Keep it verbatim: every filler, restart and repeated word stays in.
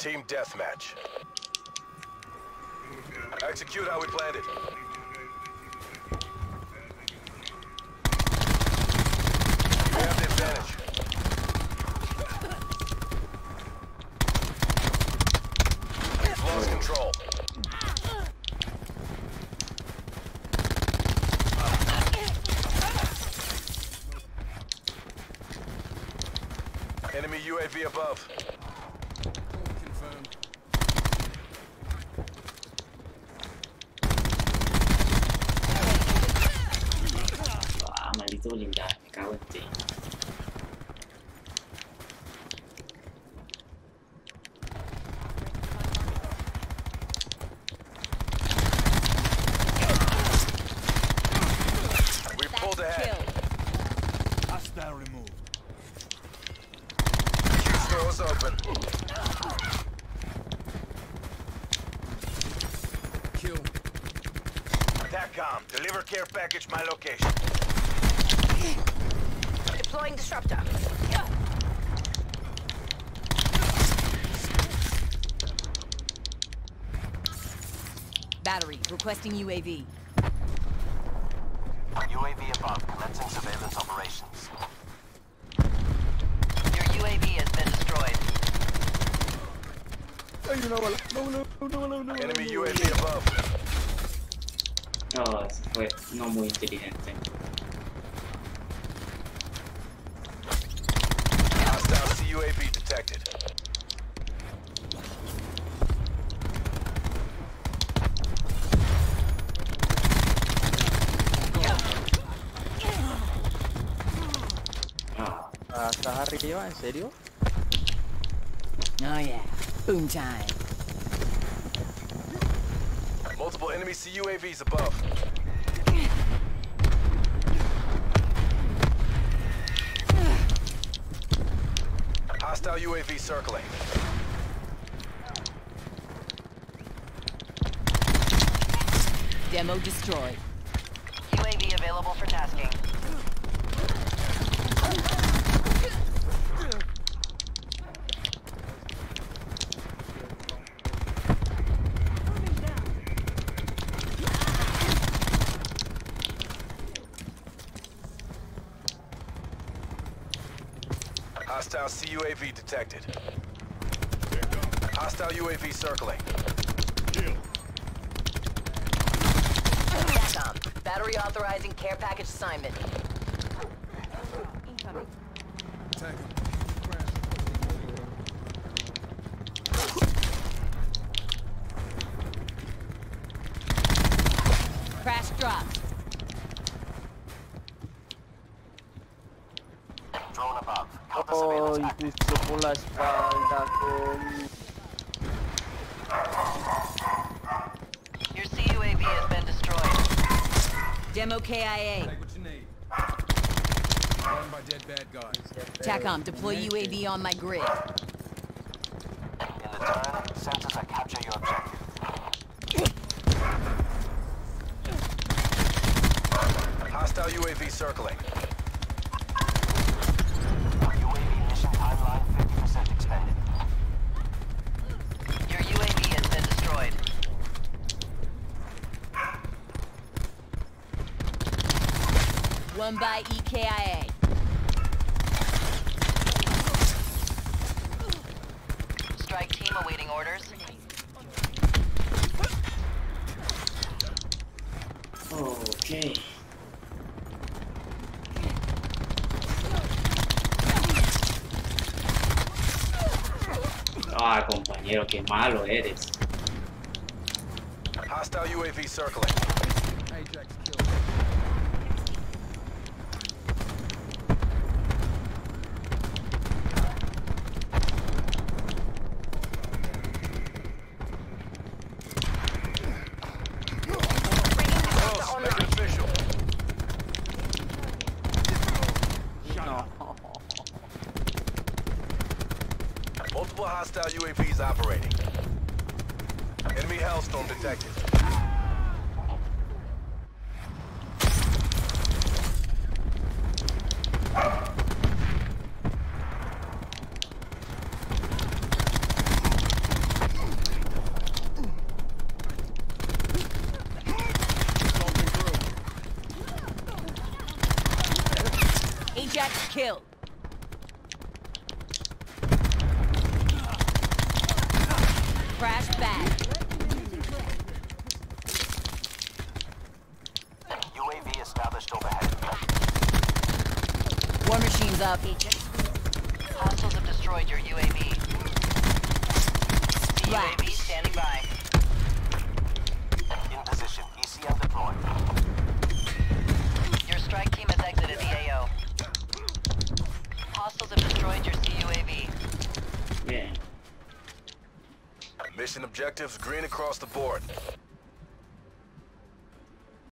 Team deathmatch. Execute how we planned it. We have the advantage. We've lost control. Enemy U A V above. Confirmed. Ah, maldito blindaje, me cago en ti. We pulled ahead. Hostile removed. Doors open. Kill. TACCOM, deliver care package my location. Deploying disruptor. Battery, requesting U A V. U A V above, commencing surveillance operations. Your U A V has been destroyed. Enemy U A V above. No, eso fue no muy inteligente. Hostile C U A V detected. Ah, Ah, ¿estás arriba? ¿En serio? Oh yeah, boom time. Multiple enemy C U A Vs above. Hostile U A V circling. Demo destroyed. U A V available for tasking. Hostile C U A V detected. Hostile U A V circling. TACCOM, battery authorizing care package assignment. Attack him. Crash dropped. Drone above. Counter Oh, surveillance y active. piso por la espalda con... Your C U A V has been destroyed. Demo K I A. Take what you need. Run by dead bad guys. TACCOM, deploy U A V on my grid. In the turn, sensors are capture your objective. Hostile U A V circling. U A V mission timeline fifty percent expended. Your U A V has been destroyed. One by E K I A. Strike team awaiting orders. ok. Ah, compañero, qué malo eres. Hostile U A V circling. Ajax killed. Close, make it official. No. Multiple hostile U A Vs operating. Enemy Hellstorm detected. Ajax killed. Crash bag. U A V established overhead. War machine's up. Hostiles have destroyed your U A V. C U A V standing by. In position. E C M deployed. Your strike team has exited the A O. Hostiles have destroyed your C U A V. Bien. Mission objectives green across the board.